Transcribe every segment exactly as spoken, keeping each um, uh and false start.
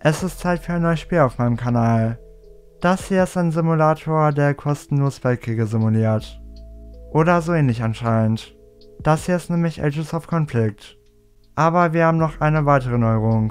Es ist Zeit für ein neues Spiel auf meinem Kanal. Das hier ist ein Simulator, der kostenlos Weltkriege simuliert. Oder so ähnlich anscheinend. Das hier ist nämlich Ages of Conflict. Aber wir haben noch eine weitere Neuerung.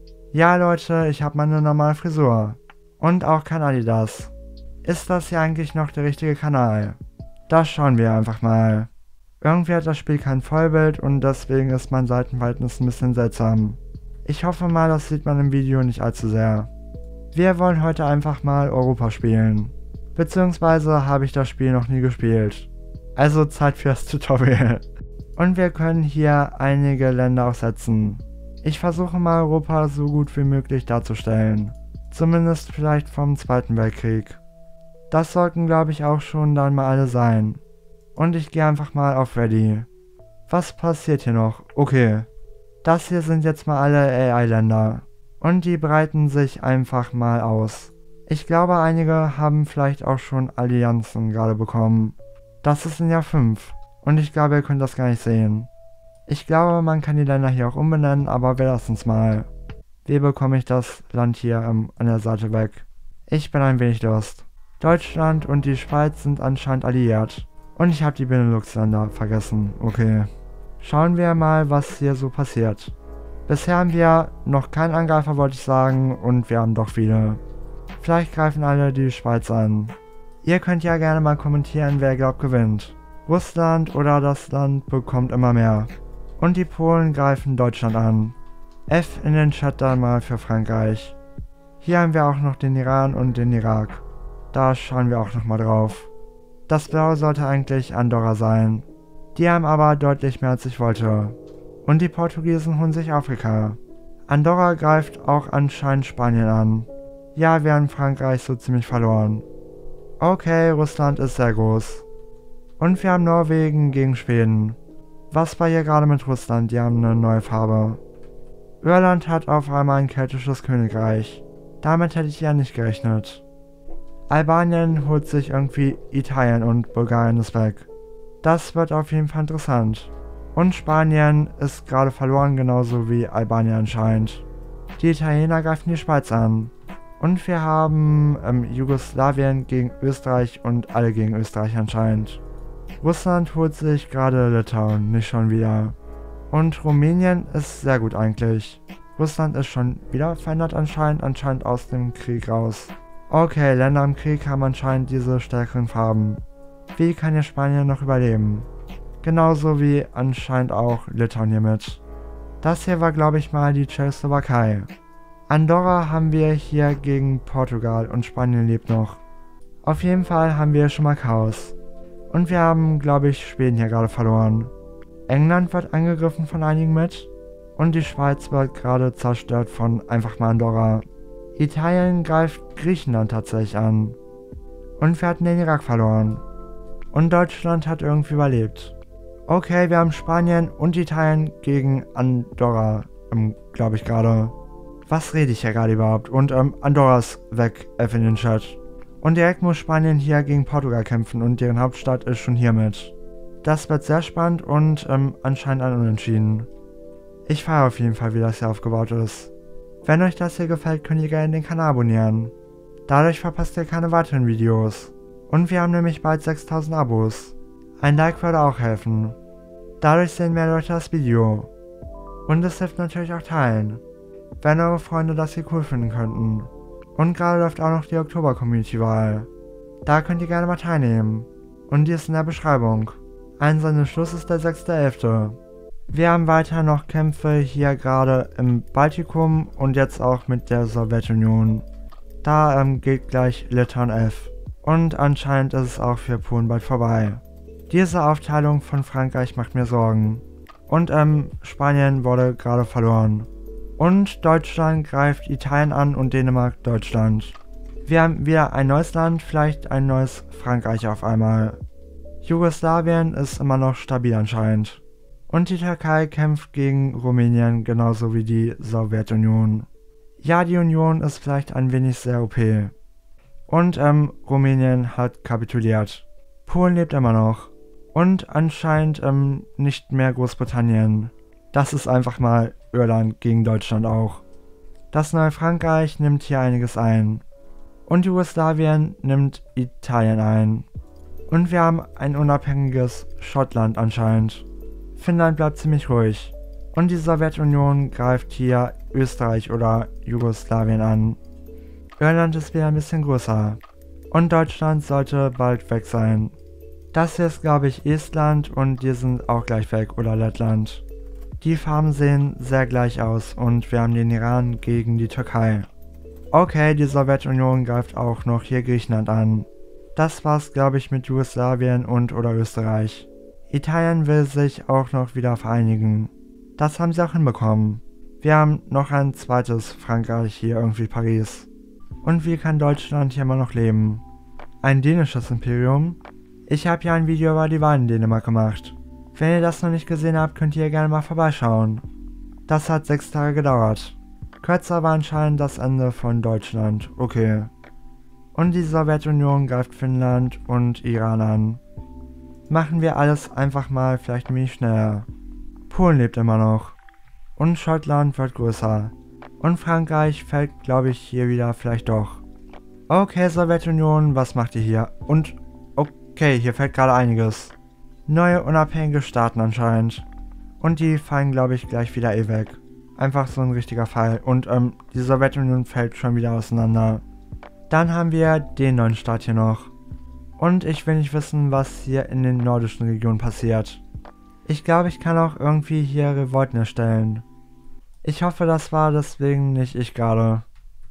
Ja Leute, ich habe meine normale Frisur. Und auch kein Adidas. Ist das hier eigentlich noch der richtige Kanal? Das schauen wir einfach mal. Irgendwie hat das Spiel kein Vollbild und deswegen ist mein Seitenverhältnis ein bisschen seltsam. Ich hoffe mal, das sieht man im Video nicht allzu sehr. Wir wollen heute einfach mal Europa spielen. Beziehungsweise habe ich das Spiel noch nie gespielt. Also Zeit für das Tutorial. Und wir können hier einige Länder aufsetzen. Ich versuche mal Europa so gut wie möglich darzustellen. Zumindest vielleicht vom Zweiten Weltkrieg. Das sollten glaube ich auch schon dann mal alle sein. Und ich gehe einfach mal auf Ready. Was passiert hier noch? Okay. Das hier sind jetzt mal alle A I-Länder. Und die breiten sich einfach mal aus. Ich glaube, einige haben vielleicht auch schon Allianzen gerade bekommen. Das ist in Jahr fünf. Und ich glaube, ihr könnt das gar nicht sehen. Ich glaube, man kann die Länder hier auch umbenennen, aber wir lassen es mal. Wie bekomme ich das Land hier ähm, an der Seite weg? Ich bin ein wenig lost. Deutschland und die Schweiz sind anscheinend alliiert. Und ich habe die Benelux-Länder vergessen. Okay. Schauen wir mal, was hier so passiert. Bisher haben wir noch keinen Angreifer, wollte ich sagen, und wir haben doch viele. Vielleicht greifen alle die Schweiz an. Ihr könnt ja gerne mal kommentieren, wer glaubt gewinnt. Russland oder das Land bekommt immer mehr. Und die Polen greifen Deutschland an. F in den Chat dann mal für Frankreich. Hier haben wir auch noch den Iran und den Irak. Da schauen wir auch nochmal drauf. Das Blaue sollte eigentlich Andorra sein. Die haben aber deutlich mehr als ich wollte. Und die Portugiesen holen sich Afrika. Andorra greift auch anscheinend Spanien an. Ja, wir haben Frankreich so ziemlich verloren. Okay, Russland ist sehr groß. Und wir haben Norwegen gegen Schweden. Was war hier gerade mit Russland? Die haben eine neue Farbe. Irland hat auf einmal ein keltisches Königreich. Damit hätte ich ja nicht gerechnet. Albanien holt sich irgendwie Italien und Bulgarien ist weg. Das wird auf jeden Fall interessant. Und Spanien ist gerade verloren, genauso wie Albanien anscheinend. Die Italiener greifen die Schweiz an. Und wir haben ähm, Jugoslawien gegen Österreich und alle gegen Österreich anscheinend. Russland holt sich gerade Litauen, nicht schon wieder. Und Rumänien ist sehr gut eigentlich. Russland ist schon wieder verändert anscheinend, anscheinend aus dem Krieg raus. Okay, Länder im Krieg haben anscheinend diese stärkeren Farben. Wie kann hier Spanien noch überleben? Genauso wie anscheinend auch Litauen hiermit. Das hier war glaube ich mal die Tschechoslowakei. Andorra haben wir hier gegen Portugal und Spanien lebt noch. Auf jeden Fall haben wir schon mal Chaos. Und wir haben glaube ich Schweden hier gerade verloren. England wird angegriffen von einigen mit. Und die Schweiz wird gerade zerstört von einfach mal Andorra. Italien greift Griechenland tatsächlich an. Und wir hatten den Irak verloren. Und Deutschland hat irgendwie überlebt. Okay, wir haben Spanien und Italien gegen Andorra, ähm, glaube ich gerade. Was rede ich hier gerade überhaupt? Und ähm, Andorra ist weg, F in den Chat. Und direkt muss Spanien hier gegen Portugal kämpfen und deren Hauptstadt ist schon hiermit. Das wird sehr spannend und ähm, anscheinend ein Unentschieden. Ich feiere auf jeden Fall, wie das hier aufgebaut ist. Wenn euch das hier gefällt, könnt ihr gerne den Kanal abonnieren. Dadurch verpasst ihr keine weiteren Videos. Und wir haben nämlich bald sechstausend Abos. Ein Like würde auch helfen. Dadurch sehen mehr Leute das Video. Und es hilft natürlich auch teilen, wenn eure Freunde das hier cool finden könnten. Und gerade läuft auch noch die Oktober-Community-Wahl. Da könnt ihr gerne mal teilnehmen. Und die ist in der Beschreibung. Einsendeschluss ist der sechster elfte Wir haben weiter noch Kämpfe hier gerade im Baltikum und jetzt auch mit der Sowjetunion. Da ähm, geht gleich Litauen F. Und anscheinend ist es auch für Polen bald vorbei. Diese Aufteilung von Frankreich macht mir Sorgen. Und ähm, Spanien wurde gerade verloren. Und Deutschland greift Italien an und Dänemark Deutschland. Wir haben wieder ein neues Land, vielleicht ein neues Frankreich auf einmal. Jugoslawien ist immer noch stabil anscheinend. Und die Türkei kämpft gegen Rumänien genauso wie die Sowjetunion. Ja, die Union ist vielleicht ein wenig sehr O P. Und ähm, Rumänien hat kapituliert. Polen lebt immer noch. Und anscheinend ähm, nicht mehr Großbritannien. Das ist einfach mal Irland gegen Deutschland auch. Das neue Frankreich nimmt hier einiges ein. Und Jugoslawien nimmt Italien ein. Und wir haben ein unabhängiges Schottland anscheinend. Finnland bleibt ziemlich ruhig. Und die Sowjetunion greift hier Österreich oder Jugoslawien an. Irland ist wieder ein bisschen größer. Und Deutschland sollte bald weg sein. Das hier ist, glaube ich, Estland und die sind auch gleich weg, oder Lettland. Die Farben sehen sehr gleich aus und wir haben den Iran gegen die Türkei. Okay, die Sowjetunion greift auch noch hier Griechenland an. Das war's, glaube ich, mit Jugoslawien und oder Österreich. Italien will sich auch noch wieder vereinigen. Das haben sie auch hinbekommen. Wir haben noch ein zweites Frankreich hier, irgendwie Paris. Und wie kann Deutschland hier immer noch leben? Ein dänisches Imperium? Ich habe ja ein Video über die Wahlen in Dänemark gemacht. Wenn ihr das noch nicht gesehen habt, könnt ihr gerne mal vorbeischauen. Das hat sechs Tage gedauert. Kürzer war anscheinend das Ende von Deutschland. Okay. Und die Sowjetunion greift Finnland und Iran an. Machen wir alles einfach mal vielleicht ein wenig schneller. Polen lebt immer noch. Und Schottland wird größer. Und Frankreich fällt, glaube ich, hier wieder vielleicht doch. Okay, Sowjetunion, was macht ihr hier? Und, okay, hier fällt gerade einiges. Neue unabhängige Staaten anscheinend. Und die fallen, glaube ich, gleich wieder eh weg. Einfach so ein richtiger Fall. Und, ähm, die Sowjetunion fällt schon wieder auseinander. Dann haben wir den neuen Staat hier noch. Und ich will nicht wissen, was hier in den nordischen Regionen passiert. Ich glaube, ich kann auch irgendwie hier Revolten erstellen. Ich hoffe, das war deswegen nicht ich gerade.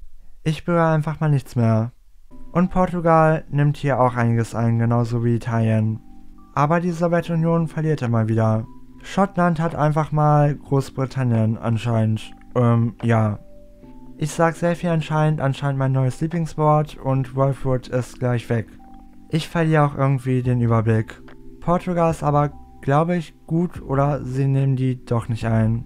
Ich berühre einfach mal nichts mehr. Und Portugal nimmt hier auch einiges ein, genauso wie Italien. Aber die Sowjetunion verliert immer wieder. Schottland hat einfach mal Großbritannien anscheinend. Ähm, ja. Ich sag sehr viel anscheinend, anscheinend mein neues Lieblingswort und Wolfwood ist gleich weg. Ich verliere auch irgendwie den Überblick. Portugal ist aber, glaube ich, gut oder sie nehmen die doch nicht ein.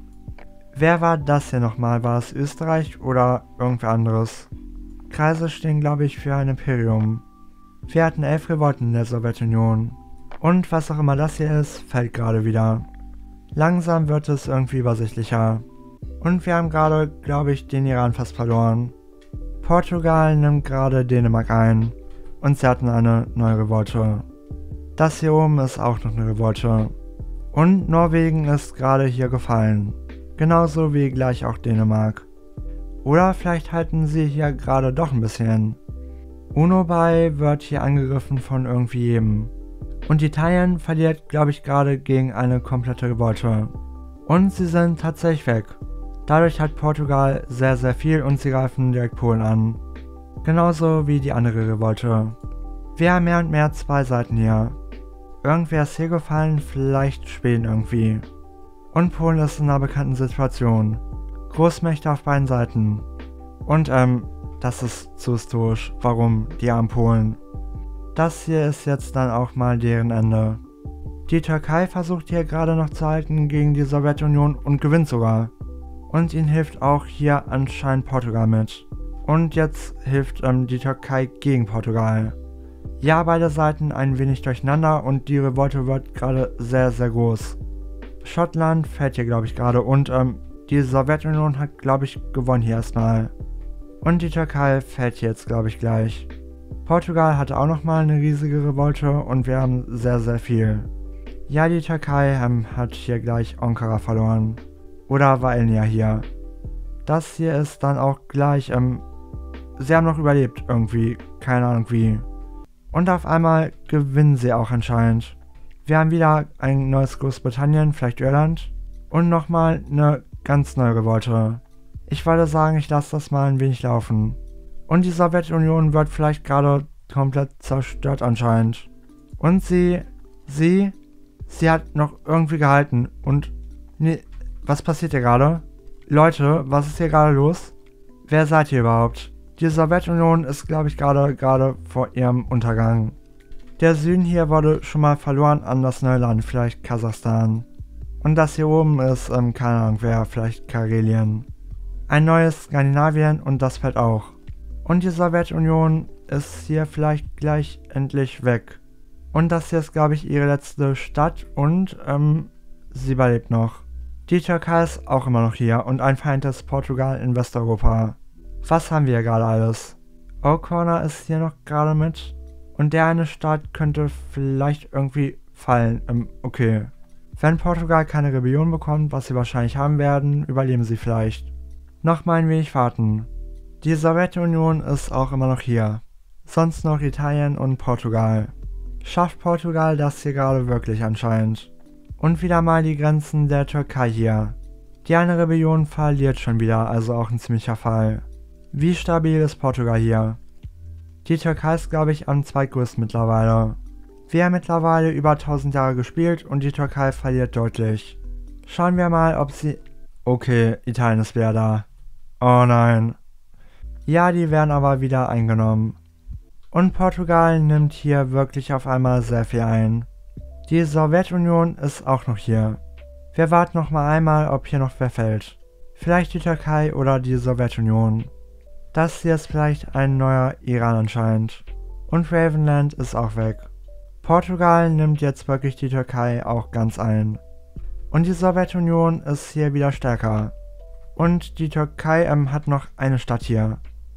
Wer war das hier nochmal? War es Österreich oder irgendwer anderes? Kreise stehen, glaube ich, für ein Imperium. Wir hatten elf Revolten in der Sowjetunion. Und was auch immer das hier ist, fällt gerade wieder. Langsam wird es irgendwie übersichtlicher. Und wir haben gerade, glaube ich, den Iran fast verloren. Portugal nimmt gerade Dänemark ein. Und sie hatten eine neue Revolte. Das hier oben ist auch noch eine Revolte. Und Norwegen ist gerade hier gefallen. Genauso wie gleich auch Dänemark. Oder vielleicht halten sie hier gerade doch ein bisschen. Unobay wird hier angegriffen von irgendwie jedem. Und Italien verliert, glaube ich, gerade gegen eine komplette Revolte. Und sie sind tatsächlich weg. Dadurch hat Portugal sehr, sehr viel und sie greifen direkt Polen an. Genauso wie die andere Revolte. Wir haben mehr und mehr zwei Seiten hier. Irgendwer ist hier gefallen, vielleicht Schweden irgendwie. Und Polen ist in einer bekannten Situation. Großmächte auf beiden Seiten. Und ähm, das ist zu historisch. Warum? Die armen Polen. Das hier ist jetzt dann auch mal deren Ende. Die Türkei versucht hier gerade noch zu halten gegen die Sowjetunion und gewinnt sogar. Und ihnen hilft auch hier anscheinend Portugal mit. Und jetzt hilft ähm, die Türkei gegen Portugal. Ja, beide Seiten ein wenig durcheinander und die Revolte wird gerade sehr, sehr groß. Schottland fällt hier, glaube ich, gerade und ähm, die Sowjetunion hat, glaube ich, gewonnen hier erstmal. Und die Türkei fällt hier jetzt, glaube ich, gleich. Portugal hatte auch nochmal eine riesige Revolte und wir haben sehr, sehr viel. Ja, die Türkei ähm, hat hier gleich Ankara verloren. Oder war Elnia hier. Das hier ist dann auch gleich, ähm, sie haben noch überlebt irgendwie, keine Ahnung wie. Und auf einmal gewinnen sie auch anscheinend. Wir haben wieder ein neues Großbritannien, vielleicht Irland. Und nochmal eine ganz neue Revolte. Ich würde sagen, ich lasse das mal ein wenig laufen. Und die Sowjetunion wird vielleicht gerade komplett zerstört anscheinend. Und sie, sie, sie hat noch irgendwie gehalten. Und, nee, was passiert hier gerade? Leute, was ist hier gerade los? Wer seid ihr überhaupt? Die Sowjetunion ist, glaube ich, gerade gerade vor ihrem Untergang. Der Süden hier wurde schon mal verloren an das neue Land, vielleicht Kasachstan. Und das hier oben ist, ähm, keine Ahnung wer, vielleicht Karelien. Ein neues Skandinavien und das fällt auch. Und die Sowjetunion ist hier vielleicht gleich endlich weg. Und das hier ist, glaube ich, ihre letzte Stadt und, ähm, sie überlebt noch. Die Türkei ist auch immer noch hier und ein Feind ist Portugal in Westeuropa. Was haben wir hier gerade alles? O'Connor ist hier noch gerade mit. Und der eine Staat könnte vielleicht irgendwie fallen. Ähm, okay. Wenn Portugal keine Rebellion bekommt, was sie wahrscheinlich haben werden, überleben sie vielleicht. Noch mal ein wenig warten. Die Sowjetunion ist auch immer noch hier. Sonst noch Italien und Portugal. Schafft Portugal das hier gerade wirklich anscheinend. Und wieder mal die Grenzen der Türkei hier. Die eine Rebellion verliert schon wieder, also auch ein ziemlicher Fall. Wie stabil ist Portugal hier? Die Türkei ist, glaube ich, am zweitgrößten mittlerweile. Wir haben mittlerweile über tausend Jahre gespielt und die Türkei verliert deutlich. Schauen wir mal, ob sie... Okay, Italien ist wieder da. Oh nein. Ja, die werden aber wieder eingenommen. Und Portugal nimmt hier wirklich auf einmal sehr viel ein. Die Sowjetunion ist auch noch hier. Wir warten noch mal einmal, ob hier noch wer fällt. Vielleicht die Türkei oder die Sowjetunion. Das hier ist vielleicht ein neuer Iran anscheinend. Und Ravenland ist auch weg. Portugal nimmt jetzt wirklich die Türkei auch ganz ein. Und die Sowjetunion ist hier wieder stärker. Und die Türkei ähm, hat noch eine Stadt hier.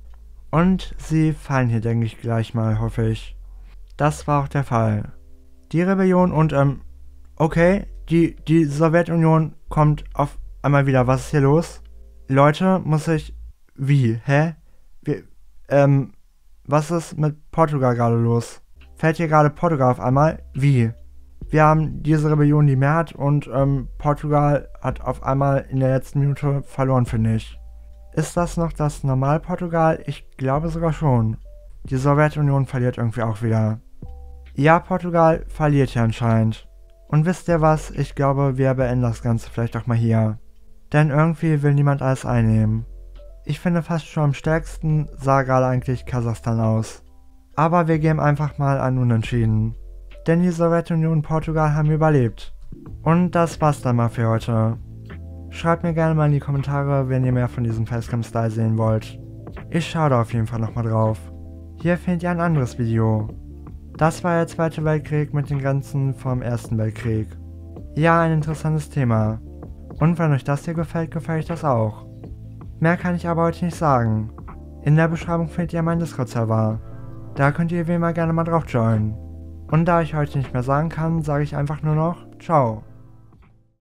Und sie fallen hier, denke ich, gleich mal, hoffe ich. Das war auch der Fall. Die Rebellion und, ähm, okay, die, die Sowjetunion kommt auf einmal wieder. Was ist hier los? Leute, muss ich... Wie? Hä? Wie, ähm, was ist mit Portugal gerade los? Fällt hier gerade Portugal auf einmal? Wie? Wir haben diese Rebellion die Mehrheit und, ähm, Portugal hat auf einmal in der letzten Minute verloren, finde ich. Ist das noch das Normal-Portugal? Ich glaube sogar schon. Die Sowjetunion verliert irgendwie auch wieder. Ja, Portugal verliert hier anscheinend. Und wisst ihr was? Ich glaube, wir beenden das Ganze vielleicht auch mal hier. Denn irgendwie will niemand alles einnehmen. Ich finde fast schon am stärksten sah gerade eigentlich Kasachstan aus. Aber wir geben einfach mal ein Unentschieden. Denn die Sowjetunion und Portugal haben überlebt. Und das war's dann mal für heute. Schreibt mir gerne mal in die Kommentare, wenn ihr mehr von diesem Facecam-Style sehen wollt. Ich schaue da auf jeden Fall nochmal drauf. Hier findet ihr ein anderes Video. Das war der Zweite Weltkrieg mit den Grenzen vom Ersten Weltkrieg. Ja, ein interessantes Thema. Und wenn euch das hier gefällt, gefällt euch das auch. Mehr kann ich aber heute nicht sagen. In der Beschreibung findet ihr meinen Discord-Server. Da könnt ihr wie immer gerne mal drauf joinen. Und da ich heute nicht mehr sagen kann, sage ich einfach nur noch Ciao.